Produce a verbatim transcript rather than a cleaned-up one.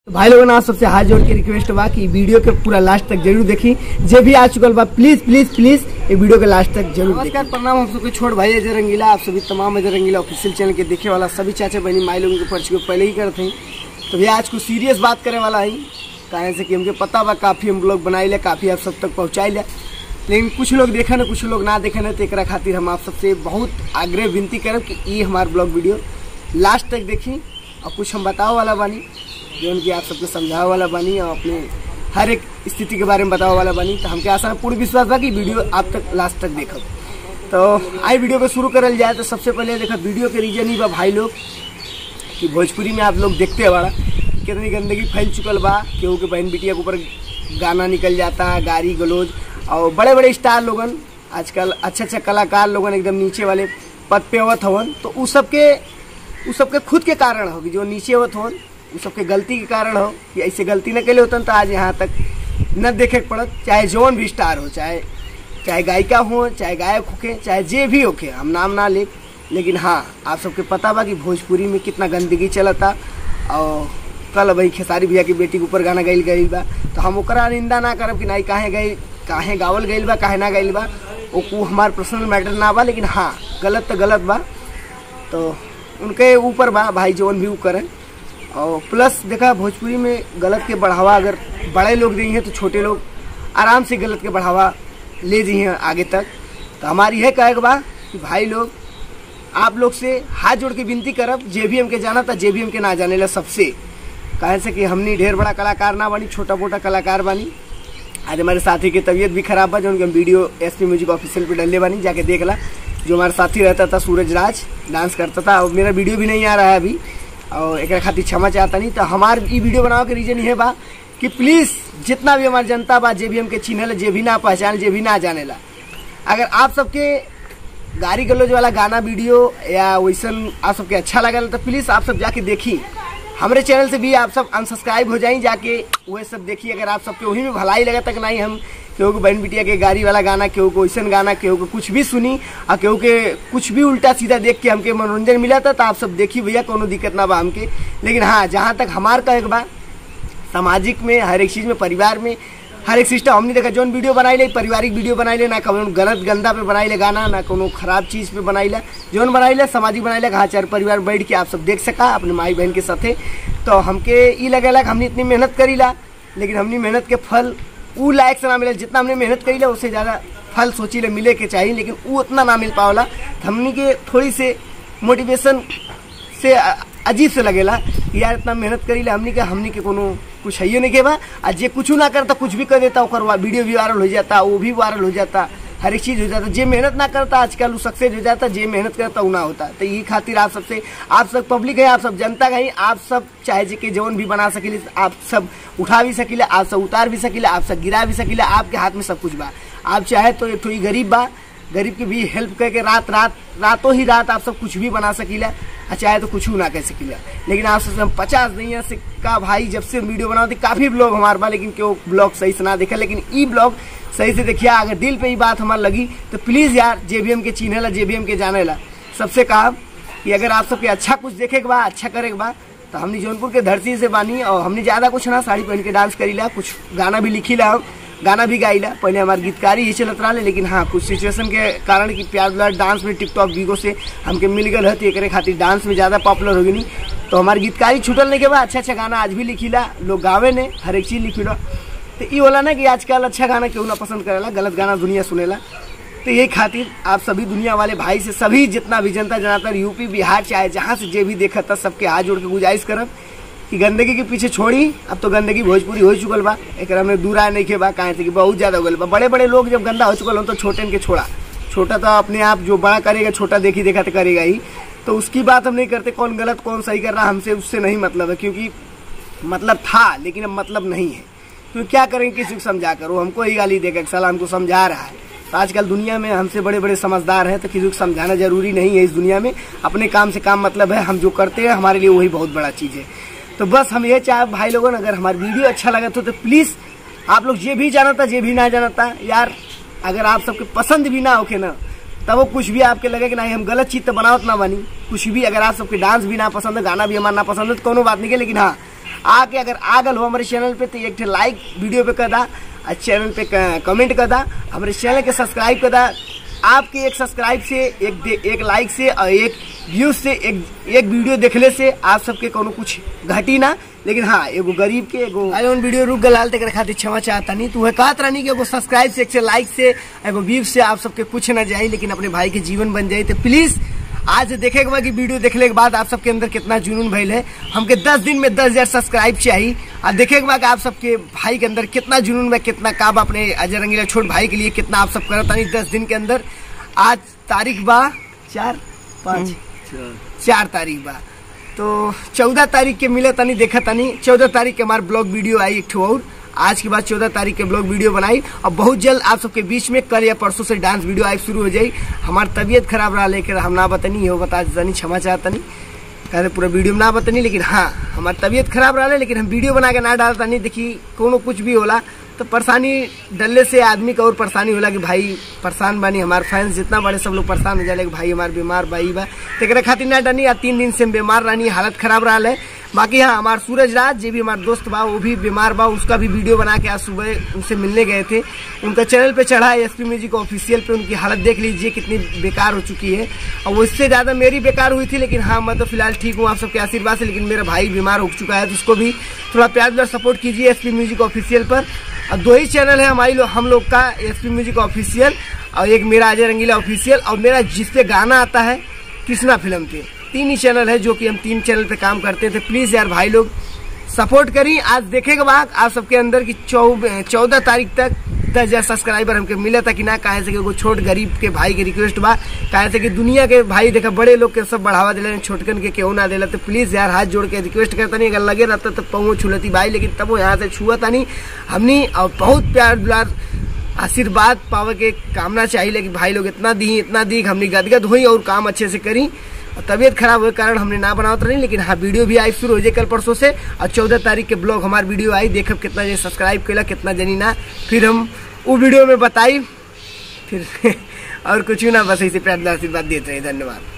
तो भाई लोगों आप सबसे हाथ जोड़ के रिक्वेस्ट बा कि वीडियो के पूरा लास्ट तक जरूर देखी। जे भी आ चुकल बा प्लीज प्लीज प्लीज ये वीडियो के लास्ट तक जरूर देखी। नमस्कार प्रणाम, हम सबके छोट भाई अजय रंगीला, आप सभी तमाम अजय रंगीला ऑफिशियल चैनल के देखे वाला सभी चाचा बहनी माई लोगों के परिचय पहले ही करते हैं। तो भैया आज कुछ सीरियस बात करे वाला है, कहे से कि हमके पता बा काफी हम लोग बनाई ले, काफी आप सब तक पहुँचाई ले, लेकिन कुछ लोग देखे ना कुछ लोग ना देखे ना। तो एक खातिर हम आप सबसे बहुत आग्रह विनती करब कि ये हमारे ब्लॉग वीडियो लास्ट तक देखी और कुछ हम बताओ वाला बानी, जो उनकी आप सबको समझाओ वाला बानी और अपने हर एक स्थिति के बारे में बताओ वाला बानी। तो हमके आशा पूर्ण विश्वास बा कि वीडियो आप तक लास्ट तक देखो। तो आई वीडियो को शुरू करल जाए तो सबसे पहले देखा वीडियो के रीजन ही बा भाई लोग कि भोजपुरी में आप लोग देखते बड़ा कितनी गंदगी फैल चुकल बा। केहू के बहन बिटिया के ऊपर गाना निकल जाता, गाली गलौज, और बड़े बड़े स्टार लोगन आजकल अच्छे अच्छे कलाकार लोगन एकदम नीचे वाले पद पे अवत हवन। तो उस सबके उस सबके खुद के कारण हो कि जो नीचे अवत हवन उस सबके गलती के कारण हो कि ऐसे गलती न करे होतन तो आज यहाँ तक न देखे पड़त। चाहे जौन भी स्टार हो, चाहे चाहे गायिका हो, चाहे गायक होके, चाहे जे भी होके, हम नाम ना ले, लेकिन हाँ आप सबके पता बा कि भोजपुरी में कितना गंदगी चलता। और कल भाई खेसारी भैया की बेटी के ऊपर गाना गाइल गई बा, तो हम ओकरा निंदा ना करब कि नहीं काहे गई काहे गावल गइल बा काहे ना गइल बा, वो हमार पर्सनल मैटर ना बा, लेकिन हाँ गलत तो गलत बा, तो उनके ऊपर बा भाई जौन भी वो करें। और प्लस देखा भोजपुरी में गलत के बढ़ावा अगर बड़े लोग दी हैं तो छोटे लोग आराम से गलत के बढ़ावा ले दी हैं आगे तक। तो हमारी यह कहे बा कि भाई लोग आप लोग से हाथ जोड़ के विनती करब, जे भी हमके जाना था जे भी हमके ना जाने ला सबसे, कहे से कि हमनी ढेर बड़ा कलाकार ना बानी, छोटा मोटा कलाकार बानी। आज हमारे साथी की तबीयत भी खराब बा, जो उनके video S P music official पे डलने बानी, जाके देख ला। जो हमारा साथी रहता था सूरज राज, डांस करता था, और मेरा वीडियो भी नहीं आ रहा है अभी, और एक खातिर क्षमा चाहता नहीं। तो हमारे ये वीडियो बनाओ के रीजन ये बा कि प्लीज़ जितना भी हमारी जनता बा, जे भी हमके चिन्हल, जे भी ना पहचान, जे भी ना जाने ला, अगर आप सबके गाड़ी गलौज वाला गाना वीडियो या वैसन आप सबके अच्छा लगल तो प्लीज़ आप सब जाके देखी। हमारे चैनल से भी आप सब अनसब्सक्राइब हो जाएं, जाके वह सब देखिए। अगर आप सबके वही में भलाई लगा तक नहीं, हम केहू को बहन बिटिया के गाड़ी वाला गाना, केहू को वैसन गाना, केहू को कुछ भी सुनी और केहू के कुछ भी उल्टा सीधा देख के हमके मनोरंजन मिला था, तो आप सब देखी भैया, कोनो दिक्कत ना बा हमके। लेकिन हाँ जहाँ तक हमार का एक बा सामाजिक में, हर एक चीज़ में, परिवार में हर एक सिस्टम हमने देखा जोन वीडियो बनाई ले, पारिवारिक वीडियो बनाई ले, ना कभी गलत गंदा पे बनाई ले गाना, ना कोनो खराब चीज़ पे बनाई ले, जोन बनाई ले सामाजिक बनाई ले, हाँ चार परिवार बैठ के आप सब देख सका अपने माई बहन के साथे। तो हमके ये लगेला कि हमने इतनी मेहनत करी ला, लेकिन हमने मेहनत के फल वो लायक से ना मिले, जितना हमने मेहनत करी ला उससे ज़्यादा फल सोची ले मिले के चाहिए, लेकिन वो उतना ना मिल पावला। हमने के थोड़ी से मोटिवेशन से अजीब से लगेला यार इतना मेहनत करी ला, हमने के हमने के कोनो कुछ है नहीं के बा। आज जे कुछ ना करता कुछ भी कर देता, ओकर वीडियो भी वायरल हो जाता, वो भी वायरल हो जाता, हर एक चीज़ हो जाता। जे मेहनत ना करता आजकल वो सक्सेस हो जाता, जे मेहनत करता वो ना होता। तो ये खातिर आप सबसे, आप सब पब्लिक है, आप सब जनता है, आप सब चाहे जे के जौन भी बना सकिले, आप सब उठा भी सकिले, आप सब उतार भी सकिले, आप सब गिरा भी सकिले, आपके हाथ में सब कुछ बा। आप चाहे तो एक थोड़ी गरीब बा, गरीब की भी हेल्प करके रात रात रातों ही रात आप सब कुछ भी बना सकीला, चाहे तो कुछ ना कह सकीला। लेकिन आप सब पचास नहीं है का भाई, जब से वीडियो बनाते काफ़ी ब्लॉग हमारे बा, लेकिन क्यों ब्लॉग सही से ना देखा, लेकिन ई ब्लॉग सही से देखिए। अगर दिल पे ही बात हमारी लगी तो प्लीज़ यार जे भी हमके चिन्हे ला, जे भी हमके जाने ला, सबसे कहा कि अगर आप सबके अच्छा कुछ देखे के बा, अच्छा करे के बा, तो हमने जौनपुर के धरती से बानी, और हमने ज़्यादा कुछ ना साड़ी पहन के डांस करी ला, कुछ गाना भी लिखी ला, गाना भी गाइला। पहले हमारी गीतकारी ही चलत रहा, लेकिन हाँ कुछ सिचुएशन के कारण कि प्यार दुलार डांस में टिकटॉक वीगो से हमके मिल गए है, तो एक खातिर डांस में ज़्यादा पॉपुलर होगी नहीं। तो हमारी गीतकारी छूटल नहीं के बाद अच्छा अच्छा गाना आज भी लिखीला, लोग गावे ने, हर एक चीज़ लिखीला। तो ये बोला ना कि आजकल अच्छा गाना क्यों ना पसंद करेला, गलत गाना दुनिया सुनेला। तो यही खातिर आप सभी दुनिया वाले भाई से, सभी जितना भी जनता जनातर यूपी बिहार चाहे जहाँ से जे भी देखा था, सबके हाथ जोड़ के गुजारिश करब कि गंदगी के पीछे छोड़ी। अब तो गंदगी भोजपुरी हो चुकल बा, एक में दूर आए नहीं के बा, कहे थे कि बहुत ज़्यादा हो गल बा। बड़े बड़े लोग जब गंदा हो चुकल हो तो छोटे के छोड़ा, छोटा तो अपने आप जो बड़ा करेगा छोटा देखी देखा तो करेगा ही। तो उसकी बात हम नहीं करते, कौन गलत कौन सही कर रहा हमसे उससे नहीं मतलब है, क्योंकि मतलब था लेकिन अब मतलब नहीं है। तो क्या करेंगे, किसी को समझा कर, वो हमको ही गाली देगा कि साला हमको समझा रहा है। तो आजकल दुनिया में हमसे बड़े बड़े समझदार हैं, तो किसी को समझाना जरूरी नहीं है इस दुनिया में। अपने काम से काम मतलब है, हम जो करते हैं हमारे लिए वही बहुत बड़ा चीज़ है। तो बस हम ये चाहे भाई लोगों ने, अगर हमारी वीडियो अच्छा लगा तो, तो प्लीज़ आप लोग जे भी जाना था जे भी ना जाना था यार, अगर आप सबके पसंद भी ना होके ना, तब वो कुछ भी आपके लगे कि नहीं हम गलत चीज़ तो बनावत ना बनी, कुछ भी अगर आप सबके डांस भी ना पसंद है, गाना भी हमारा ना पसंद है, तो कोनो बात नहीं है। लेकिन हाँ आके अगर आगल हो हमारे चैनल पे तो एक लाइक वीडियो पे कर दा और चैनल पे कमेंट कर दा, हमारे चैनल के सब्सक्राइब कर दा। आपके एक सब्सक्राइब से, एक एक लाइक से और एक व्यूज से, एक एक वीडियो देखने से आप सबके कोनो कुछ घटी ना। लेकिन हाँ एगो गरीब के एगो आयोन वीडियो रुक गलाल तक खातिर क्षमा चाहता नहीं। तू है कहत रानी कि एगो सब्सक्राइब से, एक लाइक से, एगो व्यूज से आप सबके कुछ ना जाए लेकिन अपने भाई के जीवन बन जाए। तो प्लीज आज देखे के बाद कि वीडियो देखने के बाद आप सबके अंदर कितना जुनून भइल है। हमके दस दिन में दस हजार सब्सक्राइब चाहिए और देखे के बाद आप सबके भाई के अंदर कितना जुनून में, कितना काम अपने अजय रंगीला छोट भाई के लिए कितना आप सब करता नहीं दस दिन के अंदर। आज तारीख बा चार पाँच चार तारीख बा तो चौदह तारीख के मिले तनी देखा तनी। चौदह तारीख के हमारे ब्लॉग वीडियो आई एक और आज के बाद चौदह तारीख के ब्लॉग वीडियो बनाई और बहुत जल्द आप सबके बीच में कल या परसों से डांस वीडियो आई शुरू हो जाई। हमारी तबीयत खराब रहा लेकर हम ना बतानी हो बता जानी क्षमा चाहता नहीं कहते पूरा वीडियो में ना बतानी। लेकिन हाँ हमारी तबीयत खराब रहा लेकिन हम वीडियो बना के ना डालता नहीं। देखिए कोनो कुछ भी होला तो परेशानी डलने से आदमी का और परेशानी होला कि भाई परेशान बानी, हमारे फैंस जितना बड़े सब लोग परेशान हो जाए कि भाई हमारे बीमार बाई बा तो खातिर ना डनी। तीन दिन से बीमार रहनी, हालत खराब रहा है। बाकी हाँ हमारे सूरज राज जो भी हमारे दोस्त बा वो भी बीमार बा, उसका भी वीडियो बना के आज सुबह उनसे मिलने गए थे। उनका चैनल पे चढ़ा है एसपी म्यूजिक ऑफिशियल पे, उनकी हालत देख लीजिए कितनी बेकार हो चुकी है और वो इससे ज़्यादा मेरी बेकार हुई थी। लेकिन हाँ मैं तो फिलहाल ठीक हूँ आप सबके आशीर्वाद से। लेकिन मेरा भाई बीमार हो चुका है तो उसको भी थोड़ा प्यार प्यार सपोर्ट कीजिए एसपी म्यूजिक ऑफिशियल पर। और दो ही चैनल है हमारी लो, हम लोग का एसपी म्यूजिक ऑफिशियल और एक मेरा अजय रंगीला ऑफिशियल और मेरा जिसपे गाना आता है कृष्णा फिल्म पे। तीन ही चैनल है जो कि हम तीन चैनल पे काम करते थे। प्लीज यार भाई लोग सपोर्ट करी। आज देखेगा बाद आप सबके अंदर की चौदह तारीख तक दस हजार सब्सक्राइबर हमके मिला था कि ना। कहे से कि छोट गरीब के भाई के रिक्वेस्ट बा, कहे से कि दुनिया के भाई देखा बड़े लोग के सब बढ़ावा दिले, छोटकन के क्यों ना दिला। तो प्लीज यार हाथ जोड़ के रिक्वेस्ट करता नहीं, अगर लगे रहता तो पहुँच छुलती भाई। लेकिन तब वो यहाँ से छुआ नहीं हमनी और बहुत प्यार दुलार आशीर्वाद पावे के कामना चाहिए। लेकिन भाई लोग इतना दी इतना दी हमने गदगद हुई और काम अच्छे से करी। तबीयत खराब हुए कारण हमने ना बनावत नहीं। लेकिन हाँ वीडियो भी आई शुरू हो जाए कल परसों से और चौदह तारीख के ब्लॉग हमारी वीडियो आई। देखब कितना जन सब्सक्राइब केला कितना जनी ना, फिर हम वो वीडियो में बताई फिर और कुछ ना, बस ऐसे प्यार आशीर्वाद देते रहे। धन्यवाद।